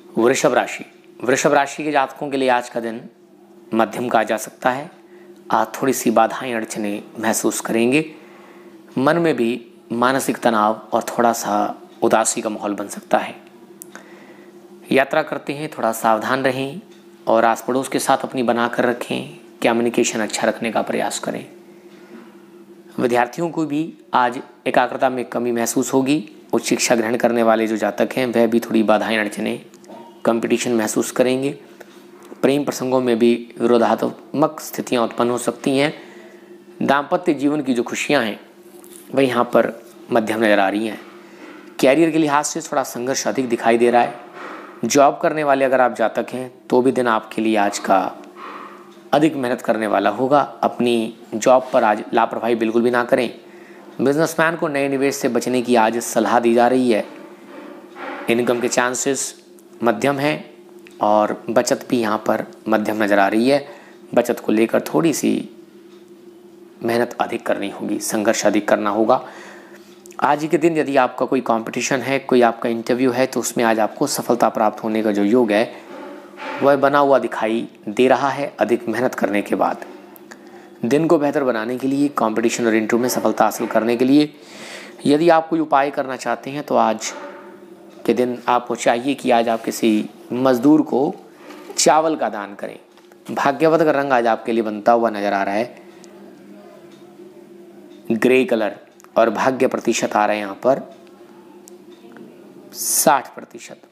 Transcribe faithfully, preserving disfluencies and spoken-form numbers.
वृषभ राशि वृषभ राशि के जातकों के लिए आज का दिन मध्यम कहा जा सकता है। आज थोड़ी सी बाधाएं अड़चने महसूस करेंगे। मन में भी मानसिक तनाव और थोड़ा सा उदासी का माहौल बन सकता है। यात्रा करते हैं, थोड़ा सावधान रहें और आस पड़ोस के साथ अपनी बनाकर रखें। कम्युनिकेशन अच्छा रखने का प्रयास करें। विद्यार्थियों को भी आज एकाग्रता में कमी महसूस होगी। उच्च शिक्षा ग्रहण करने वाले जो जातक हैं वह भी थोड़ी बाधाएं अड़चने कंपटीशन महसूस करेंगे। प्रेम प्रसंगों में भी विरोधात्मक स्थितियां उत्पन्न हो सकती हैं। दाम्पत्य जीवन की जो खुशियां हैं वह यहाँ पर मध्यम नजर आ रही हैं। कैरियर के लिहाज से थोड़ा संघर्ष अधिक दिखाई दे रहा है। जॉब करने वाले अगर आप जातक हैं तो भी दिन आपके लिए आज का अधिक मेहनत करने वाला होगा। अपनी जॉब पर आज लापरवाही बिल्कुल भी ना करें। बिजनेसमैन को नए निवेश से बचने की आज सलाह दी जा रही है। इनकम के चांसेस मध्यम हैं और बचत भी यहाँ पर मध्यम नज़र आ रही है। बचत को लेकर थोड़ी सी मेहनत अधिक करनी होगी, संघर्ष अधिक करना होगा। आज ही के दिन यदि आपका कोई कंपटीशन है, कोई आपका इंटरव्यू है तो उसमें आज आपको सफलता प्राप्त होने का जो योग है वह बना हुआ दिखाई दे रहा है अधिक मेहनत करने के बाद। दिन को बेहतर बनाने के लिए, कंपटीशन और इंटरव्यू में सफलता हासिल करने के लिए यदि आप कोई उपाय करना चाहते हैं तो आज के दिन आपको चाहिए कि आज आप किसी मजदूर को चावल का दान करें। भाग्यवत का रंग आज आपके लिए बनता हुआ नजर आ रहा है ग्रे कलर और भाग्य प्रतिशत आ रहे हैं यहाँ पर साठ प्रतिशत।